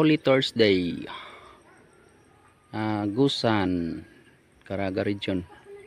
Holy Thursday, Agusan, Caraga region.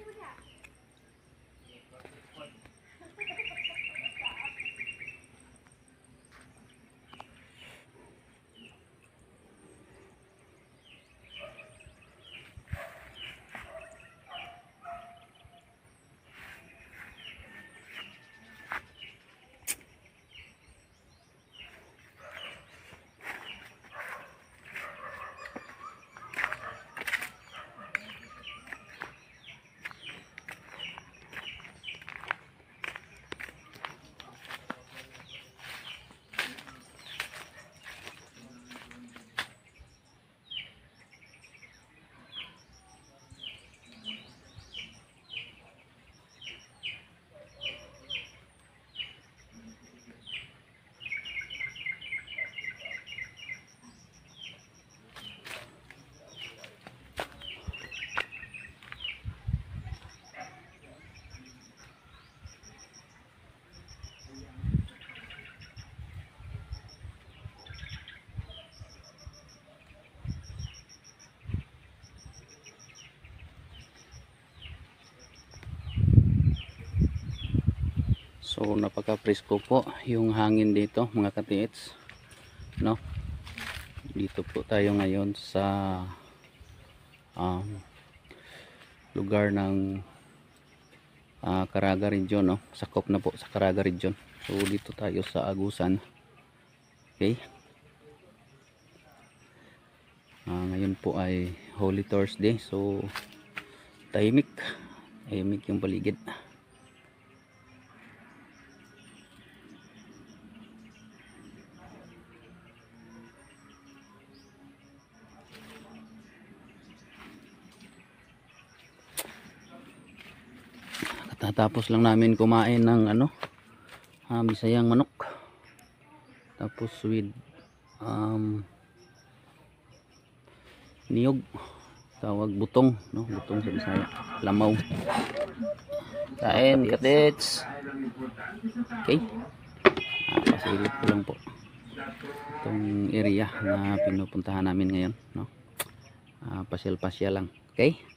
So napaka-presko po yung hangin dito mga katiits, no? Dito po tayo ngayon sa lugar ng Caraga region, no? Sakop na po sa Caraga region. So dito tayo sa Agusan. Okay. Ngayon po ay Holy Thursday. So tahimik yung paligid. Tapos lang namin kumain ng bisayang manok, tapos with niyog, tawag butong, no? Butong sa Bisaya, lamaw. Kain katits. Okay, pasilip ko lang po itong area na pinupuntahan namin ngayon, no? Pasyal lang. Okay.